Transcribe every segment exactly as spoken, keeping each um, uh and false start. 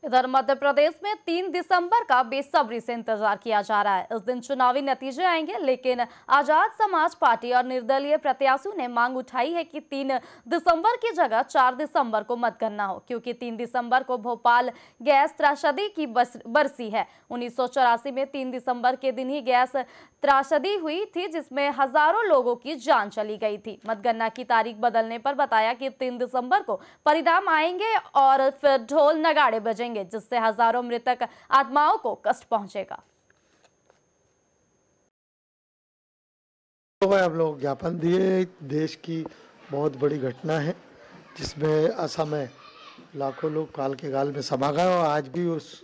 इधर मध्य प्रदेश में तीन दिसंबर का बेसब्री से इंतजार किया जा रहा है। इस दिन चुनावी नतीजे आएंगे, लेकिन आजाद समाज पार्टी और निर्दलीय प्रत्याशियों ने मांग उठाई है कि तीन दिसंबर की जगह चार दिसंबर को मतगणना हो, क्योंकि तीन दिसंबर को भोपाल गैस त्रासदी की बरसी है। उन्नीस सौ चौरासी में तीन दिसंबर के दिन ही गैस त्रासदी हुई थी, जिसमें हजारों लोगों की जान चली गई थी। मतगणना की तारीख बदलने पर बताया कि तीन दिसंबर को परिणाम आएंगे और फिर ढोल नगाड़े बजेंगे, जिससे हजारों मृतक आत्माओं को कष्ट पहुंचेगा। तो हम लोग ज्ञापन दिए। देश की बहुत बड़ी घटना है जिसमें असमय लाखों लोग काल के गाल में समा गए और आज भी उस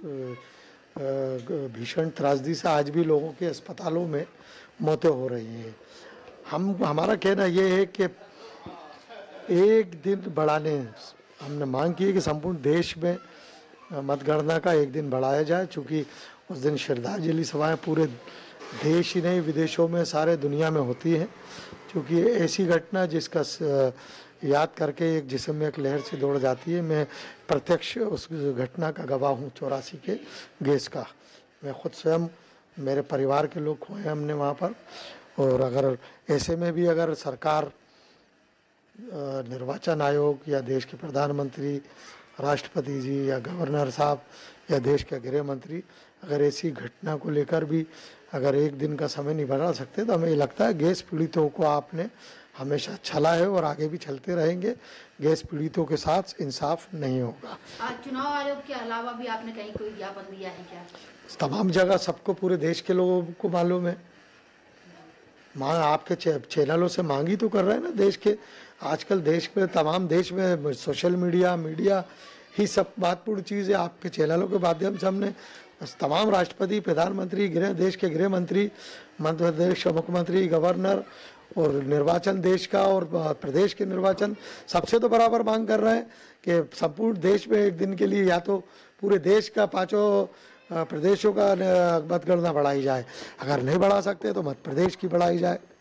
भीषण त्रासदी से आज भी लोगों के अस्पतालों में मौतें हो रही हैं। हम हमारा कहना ये है कि एक दिन बढ़ाने हमने मांग की है कि संपूर्ण देश में मतगणना का एक दिन बढ़ाया जाए, चूँकि उस दिन श्रद्धांजलि सभाएं पूरे देश ही नहीं विदेशों में सारे दुनिया में होती हैं, क्योंकि ऐसी घटना जिसका याद करके एक जिस्म में एक लहर से दौड़ जाती है। मैं प्रत्यक्ष उस घटना का गवाह हूँ, चौरासी के गैस का। मैं खुद स्वयं, मेरे परिवार के लोग खोए हमने वहाँ पर। और अगर ऐसे में भी अगर सरकार, निर्वाचन आयोग या देश के प्रधानमंत्री, राष्ट्रपति जी या गवर्नर साहब या देश के गृह मंत्री अगर ऐसी घटना को लेकर भी अगर एक दिन का समय नहीं बढ़ा सकते, तो हमें लगता है गैस पीड़ितों को आपने हमेशा छला है और आगे भी चलते रहेंगे। गैस पीड़ितों के साथ इंसाफ नहीं होगा। आज चुनाव आयोग के अलावा भी आपने कहीं कोई ज्ञापन दिया है क्या? तमाम जगह सबको, पूरे देश के लोगों को मालूम है। मांग आपके चैनलों से मांगी तो कर रहे हैं ना देश के। आजकल देश में, तमाम देश में सोशल मीडिया मीडिया ही सब महत्वपूर्ण चीज़ है। आपके चैनलों के माध्यम से हमने तमाम राष्ट्रपति, प्रधानमंत्री, गृह देश के गृह मंत्री, मध्य प्रदेश के मुख्यमंत्री, गवर्नर और निर्वाचन देश का और प्रदेश के निर्वाचन सबसे तो बराबर मांग कर रहे हैं कि संपूर्ण देश में एक दिन के लिए या तो पूरे देश का पांचों प्रदेशों का मतगणना बढ़ाई जाए। अगर नहीं बढ़ा सकते तो मध्य प्रदेश की बढ़ाई जाए।